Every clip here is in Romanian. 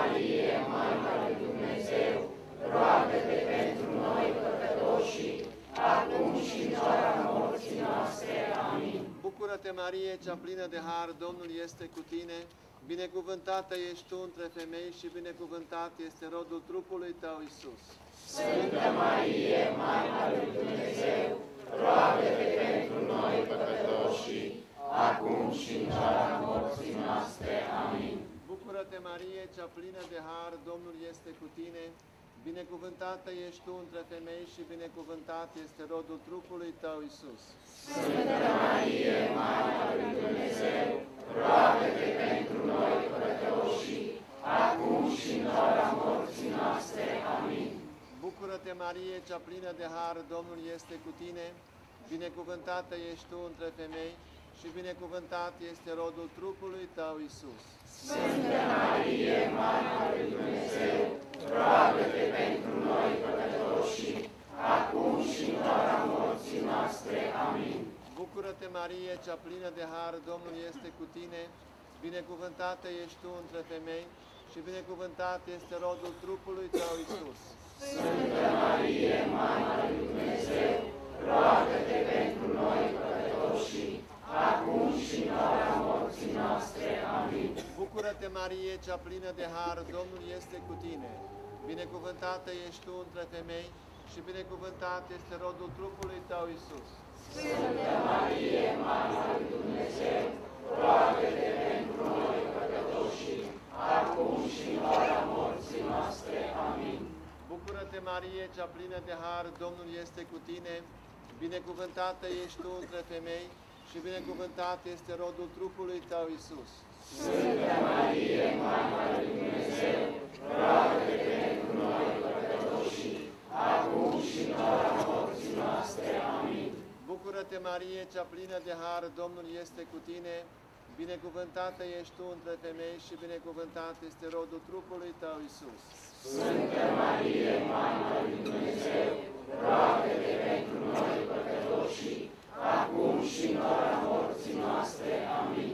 Marie, Maica lui Dumnezeu, roagă-te pentru noi păcătoșii, acum și în ora morții noastre. Amin. Bucură-te, Marie, cea plină de har, Domnul este cu tine. Binecuvântată ești tu între femei și binecuvântat este rodul trupului tău, Iisus. Sfântă Marie, Maica lui Dumnezeu, roagă-te pentru noi păcătoșii, acum și în ora morții noastre. Amin. Bucură-te, Marie, cea plină de har, Domnul este cu tine. Binecuvântată ești tu între femei și binecuvântat este rodul trupului tău, Iisus. Sfântă Marie, Maica lui Dumnezeu, roagă-te pentru noi păcătoșii, acum și în ora morții noastre. Amin. Bucură-te, Marie, cea plină de har, Domnul este cu tine. Binecuvântată ești tu între femei și binecuvântat este rodul trupului tău, Iisus. Sfântă Marie, Maica lui Dumnezeu, roagă-te pentru noi păcătoșii, acum și în ora morții noastre. Amin. Bucură-te, Marie, cea plină de har, Domnul este cu tine. Binecuvântată ești tu între femei și binecuvântat este rodul trupului tău, Iisus. Sfântă Marie, Maica lui Dumnezeu, roagă-te pentru noi păcătoșii, acum și în ora morții noastre. Amin. Bucură-te, Marie, cea plină de har, Domnul este cu tine. Binecuvântată ești tu între femei și binecuvântat este rodul trupului tău, Iisus. Sfântă Marie, Maica lui Dumnezeu, roagă-te pentru noi păcătoșii, acum și în ora morții noastre. Amin. Bucură-te, Marie, cea plină de har, Domnul este cu tine. Binecuvântată ești tu între femei și binecuvântat este rodul trupului tău, Iisus. Sfântă Marie, Maica lui Dumnezeu, roagă-te pentru noi păcătoșii, acum și în ora morții noastre. Amin. Bucură-te, Marie, cea plină de har, Domnul este cu tine. Binecuvântată ești tu între femei și binecuvântat este rodul trupului tău, Iisus. Sfântă Marie, Maica lui Dumnezeu, roagă-te pentru noi păcătoșii, acum și în ora morții noastre. Amin.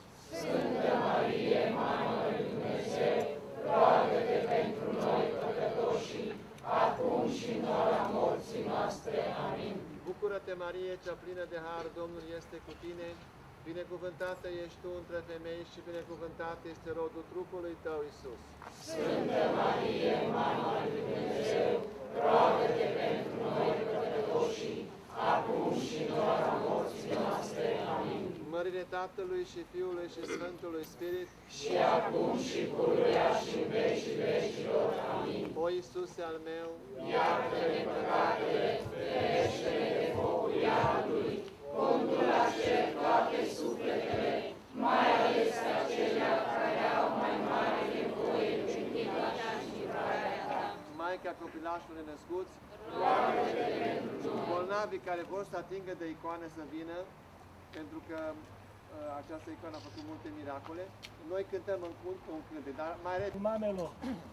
Sfântă Marie, Maica lui Dumnezeu, roagă-te pentru noi păcătoșii, acum și în ora morții noastre. Amin. Bucură-te, Marie, cea plină de har, Domnul este cu tine. Binecuvântată ești tu între femei și binecuvântat este rodul trupului tău, Iisus. Sfântă Marie, Maica lui Dumnezeu, roagă-te pentru noi păcătoșii, acum și în ora morții noastre. Amin. Mărire Tatălui și Fiului și Sfântului Spirit, și acum și pururea și în vecii vecilor. Amin. O Iisuse al meu, Iartă-ne păcatele, ferește-ne de focul iadului, condu la cer toate sufletele, mai ales acelea care au mai mare nevoie de milă și livrarea ta. Maica copilașului născuți, Roagă-te pentru noi. bolnavii care vor să atingă de icoane să vină, pentru că această icoană a făcut multe miracole. Noi cântăm în cântec, dar mai repede. Mamelor,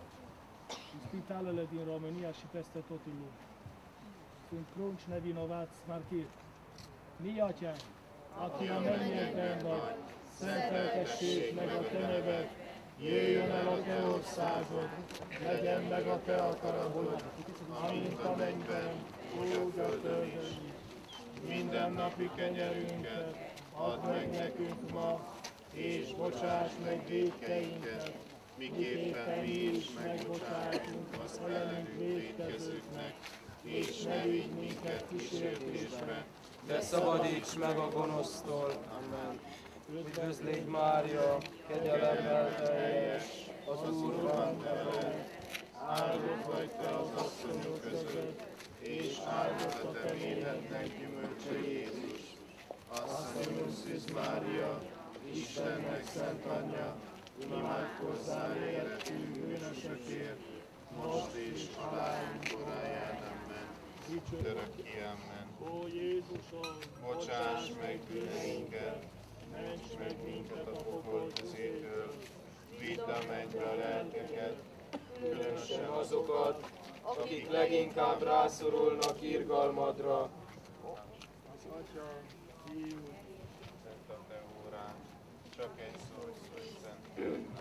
în spitalele din România și peste tot în lume. Sunt prunci nevinovați martiri. Mijocie, aki a mennyekben vagy, szenteltessék meg a te neved, jöjjön el a te országod, legyen meg a te akaratod, amint a mennyben, úgy a földön is. Mindennapi kenyerünket add meg nekünk ma, és bocsáss meg vétkeinket, miképpen mi is megbocsátunk az ellenünk vétkezőknek, és ne vigy minket kísértésbe, de szabadíts meg a gonosztól. Amen. Üdvözlégy Mária, kegyelemmel teljes, az Úr van veled, áldott vagy te az asszonyok között, és áldott a te méhednek gyümölcse Jézus. Asszonyunk Szűz Mária, Istennek szent anyja, imádkozzál értünk bűnösökért, most és halálunk óráján. Amen. Örökké, amen. Ó Jézusom, Bocsáss meg bűneinket, ments meg minket a pokol közétől, vidd a mennybe a lelkeket, különösen azokat, akik leginkább rászorulnak irgalmadra. Atya, Fiú, Szent a te órán, csak egy szó, hogy szólj szent.